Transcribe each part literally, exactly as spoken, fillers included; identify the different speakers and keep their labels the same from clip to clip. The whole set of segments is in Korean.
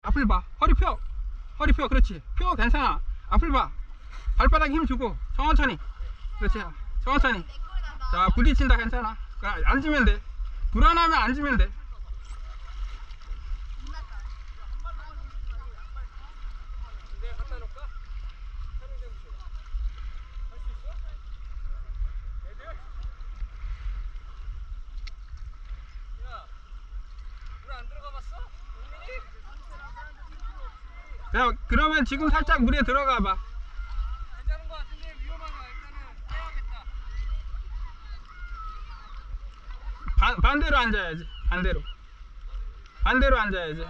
Speaker 1: 앞을 봐. 허리 펴. 허리 펴. 그렇지. 펴. 괜찮아. 앞을 봐. 발바닥에 힘 주고 천천히. 그렇지. 천천히. 자, 부딪힌다. 괜찮아. 그냥 앉으면 돼. 불안하면 앉으면 돼. 야, 그러면 지금 살짝 물에 들어가 봐.
Speaker 2: 괜찮은 거 같은데 위험하다. 일단은 해야겠다.
Speaker 1: 반, 반대로 앉아야지. 반대로. 반대로 앉아야지.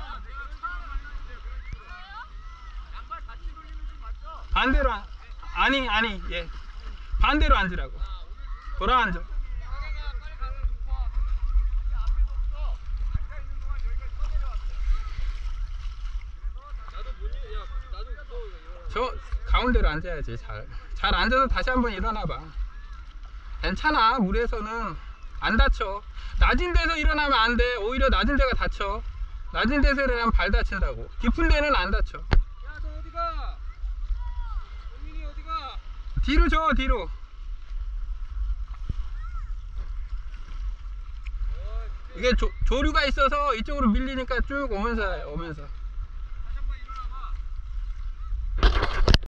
Speaker 2: 양발 같이 돌리는 거 맞죠?
Speaker 1: 반대로 안, 아니 아니 예. 반대로 앉으라고. 돌아 앉아.
Speaker 2: 빨리 가서 놓고 앞에서부터 앉아 있는 동안 여기까지 떠내려왔어요. 그래서 나도 못 일, 야 나도 또
Speaker 1: 저 가운데로 앉아야지. 잘. 잘 앉아서 다시 한번 일어나 봐. 괜찮아. 물에서는 안 다쳐. 낮은 데서 일어나면 안 돼. 오히려 낮은 데가 다쳐. 낮은 데서 일어나면 발 다친다고. 깊은 데는 안 다쳐.
Speaker 2: 야 너 어디가? 동민이 어디가?
Speaker 1: 뒤로 줘. 뒤로. 이게 조, 조류가 있어서 이쪽으로 밀리니까 쭉 오면서 오면서